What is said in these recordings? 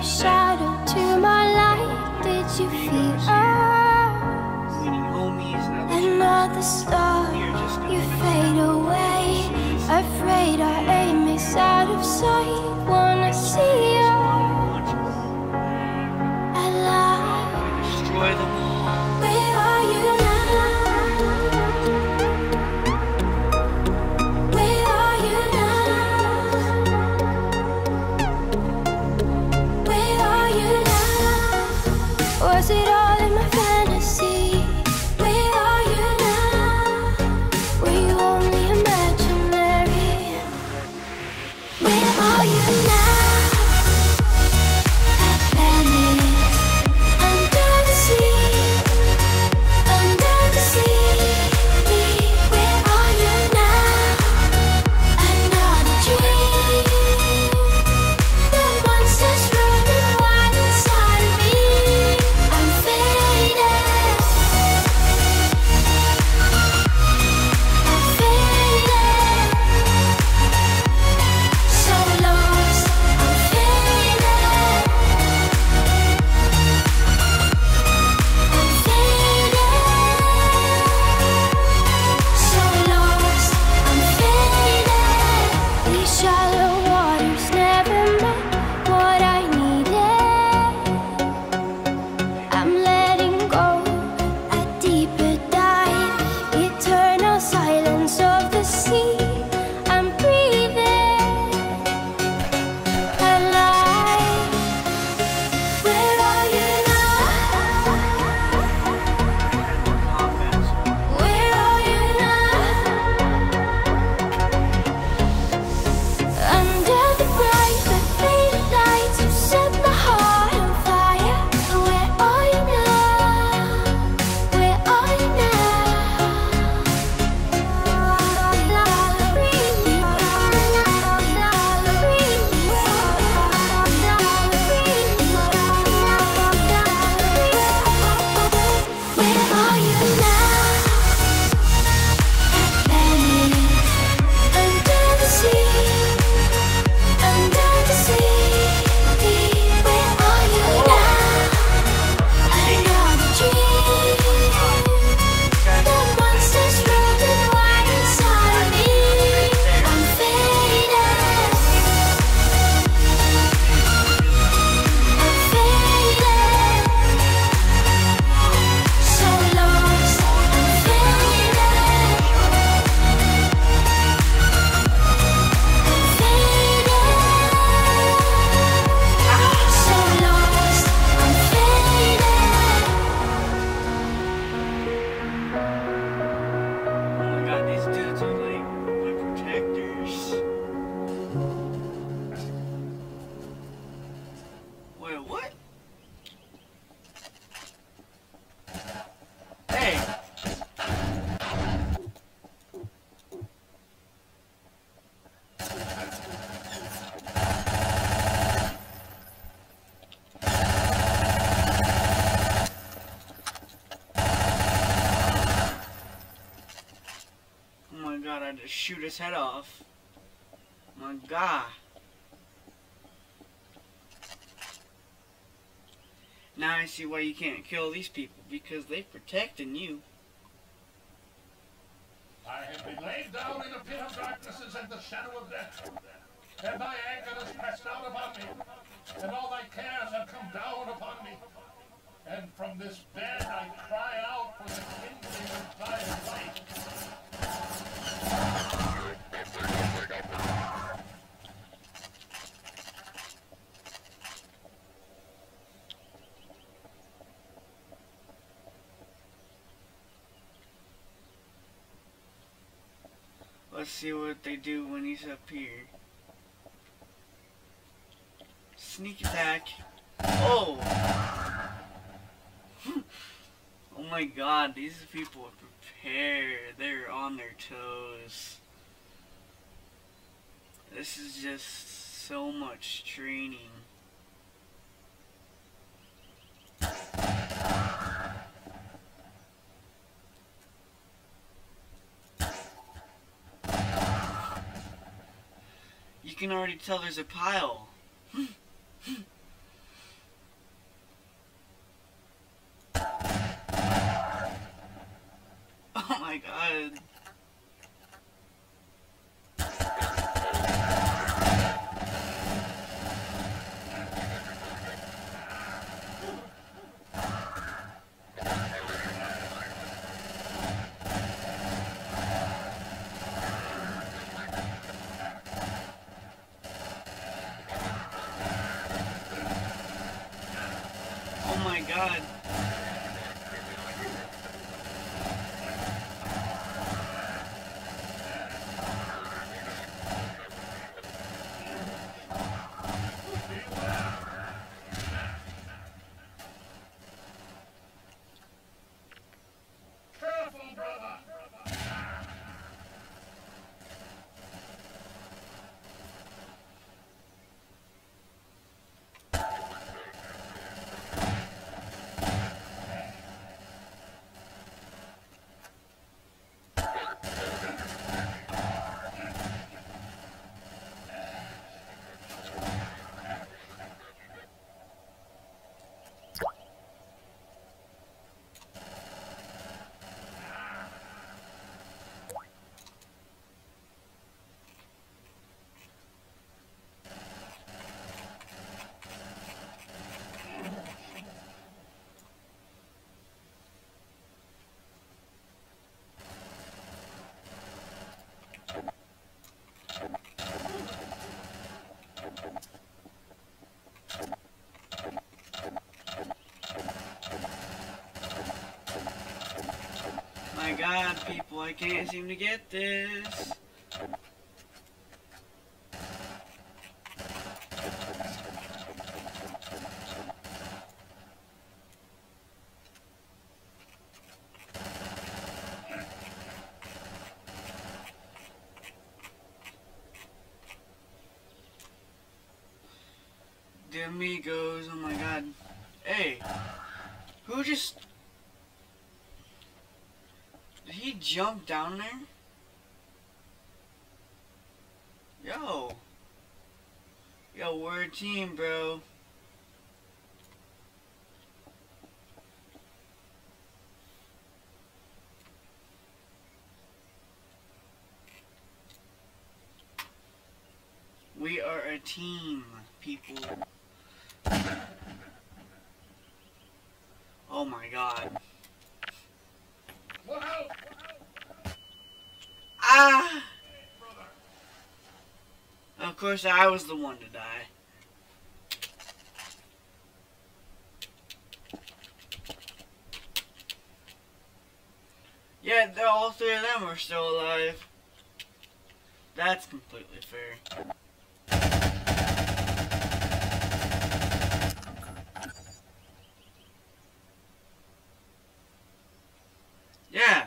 shadow to my light. Did you feel us? Another star, you fade away. Afraid our aim is out of sight. Wanna see you alive. Destroy them all. Where are you now? Where are you now? Where are you now? Was it all in my fantasy? Where are you now? Were you only imaginary? Where are you now? Just shoot his head off. My God. Now I see why you can't kill these people, because they protecting you. I have been laid down in a pit of darknesses and the shadow of death, and thy anger has pressed down upon me, and all thy cares have come down upon me. And from this bed I cry out for the kindling of thy light. Let's see what they do when he's up here. Sneak attack. Oh! Oh my God, these people are prepared. They're on their toes. This is just so much training. You can already tell there's a pile. god. Careful, brother. My god, people, I can't seem to get this. The amigos, oh my god. Hey, who just... Did he jump down there? Yo. Yo, we're a team, bro. We are a team, people. Oh my god. Look out! Ah! Brother. Of course, I was the one to die. Yeah, all three of them are still alive. That's completely fair. Yeah.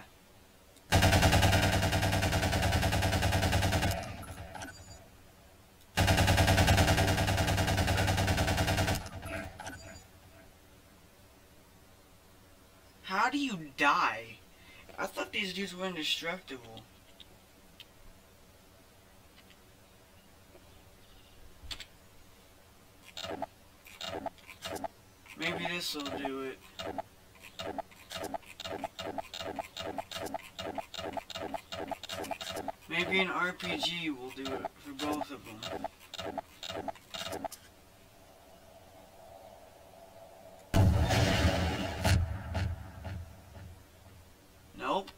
How do you die? I thought these dudes were indestructible. Maybe this will do it. Maybe an RPG will do it for both of them. Nope.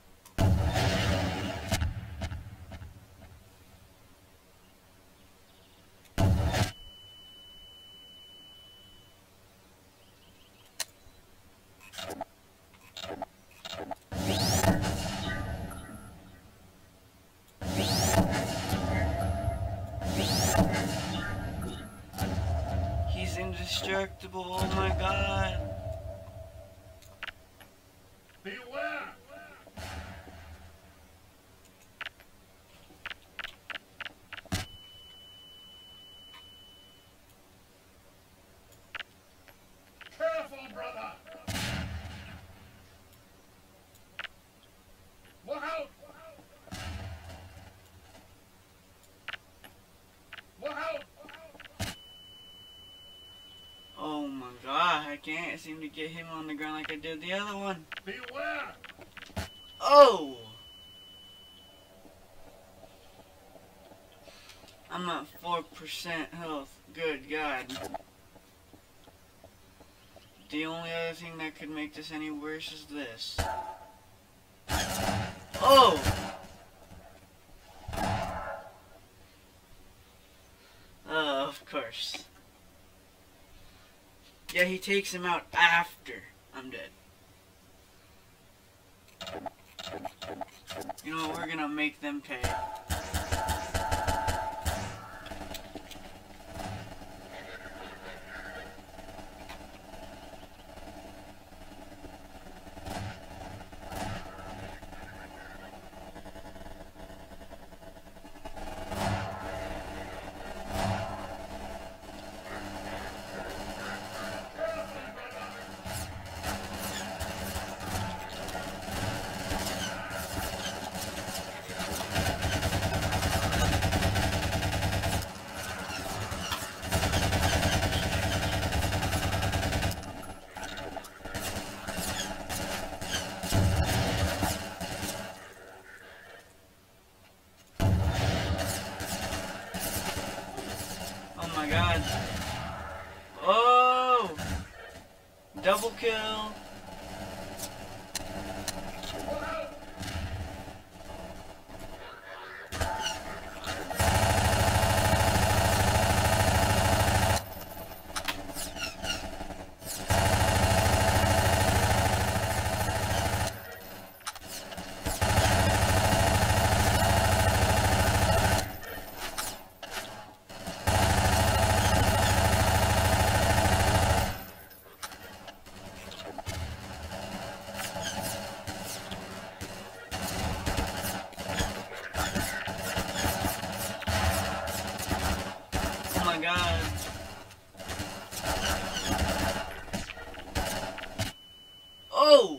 He's indestructible, oh my god. Beware! Careful, brother! Look out! Look out! Oh my god, I can't seem to get him on the ground like I did the other one. Beware! Oh! I'm at 4% health. Good God. The only other thing that could make this any worse is this. Oh! Of course. Yeah, he takes him out after I'm dead. You know what, we're gonna make them pay. Oh my god. Oh! Double kill. Oh my god. Oh!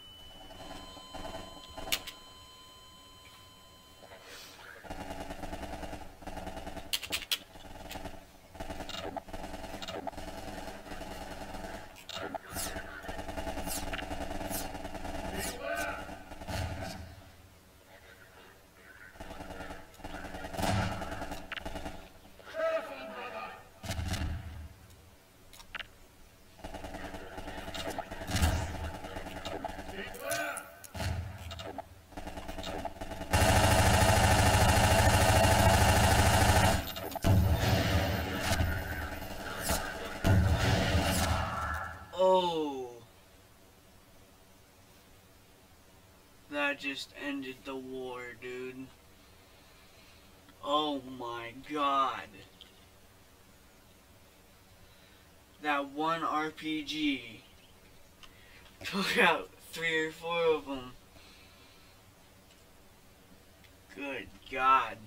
Oh, that just ended the war, dude. Oh my god. That one RPG took out 3 or 4 of them. Good god.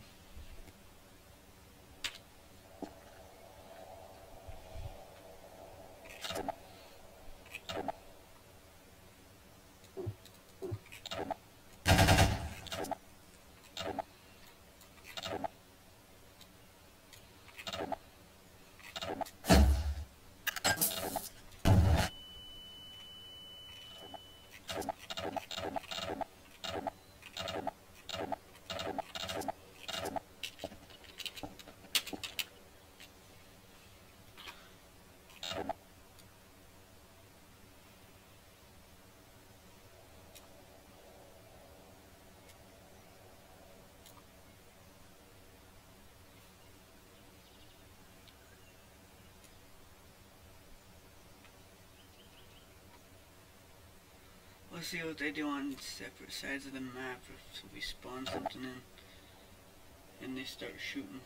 Let's see what they do on separate sides of the map if we spawn something in and they start shooting.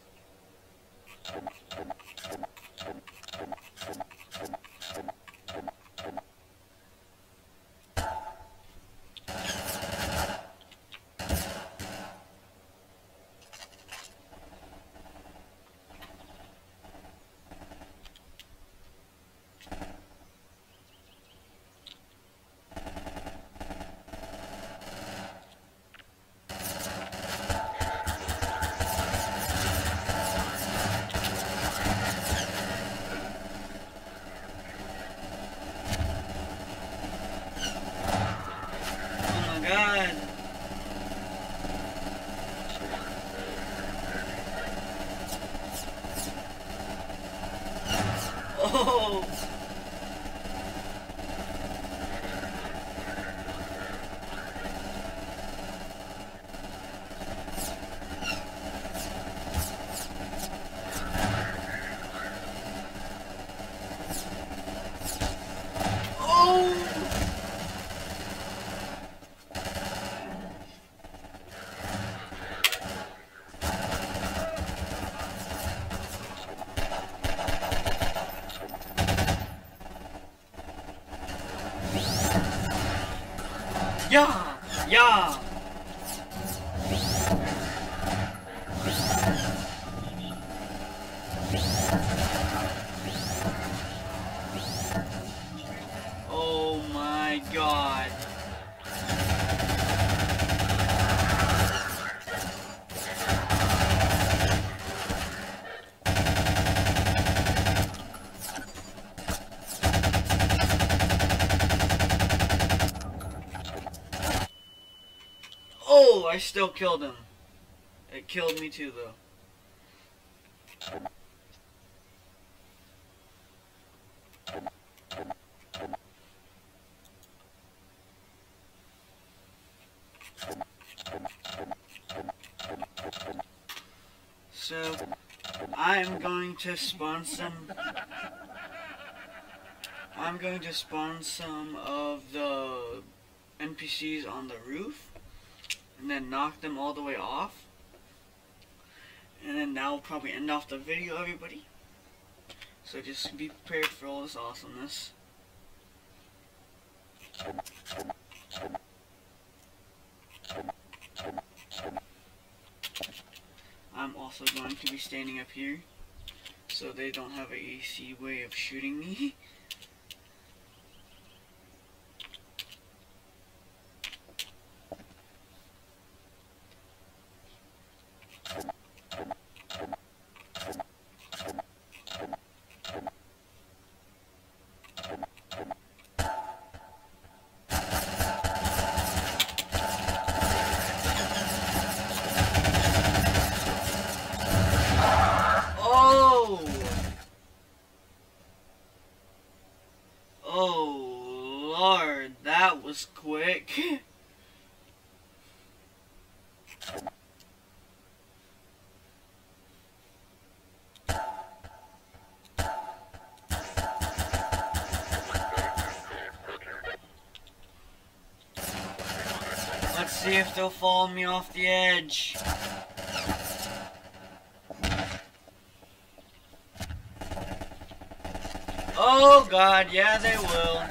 Yeah! Yeah! Oh my god. Oh, I still killed him. It killed me too, though. So, I'm going to spawn some of the NPCs on the roof, and then knock them all the way off. And then that will probably end off the video, everybody. So just be prepared for all this awesomeness. I'm also going to be standing up here, so they don't have an easy way of shooting me. Oh Lord, that was quick. Let's see if they'll follow me off the edge. Oh God, yeah they will.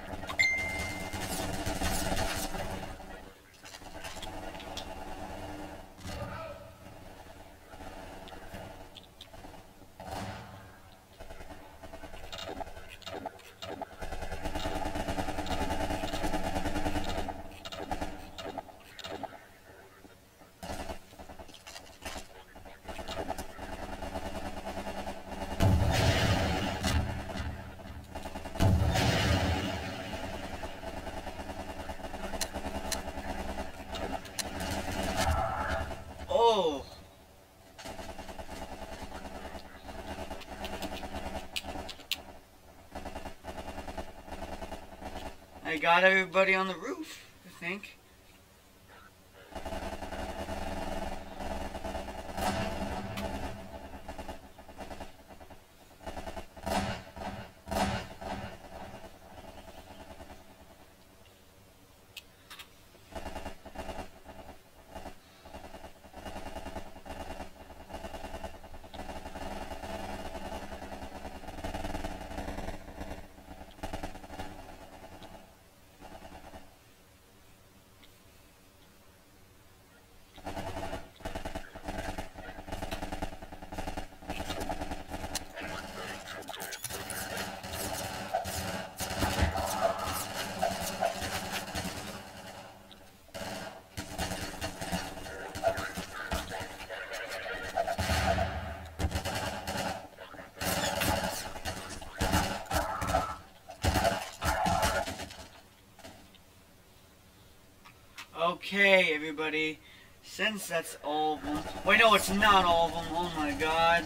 Oh. I got everybody on the roof, I think. Okay, everybody, since that's all of them. Wait, no, it's not all of them. Oh my God.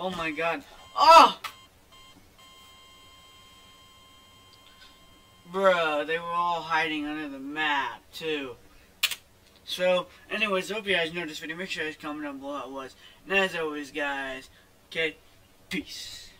Oh my god. Oh! Bruh, they were all hiding under the map, too. So, anyways, I hope you guys enjoyed this video. Make sure you guys comment down below how it was. And as always, guys, okay, peace.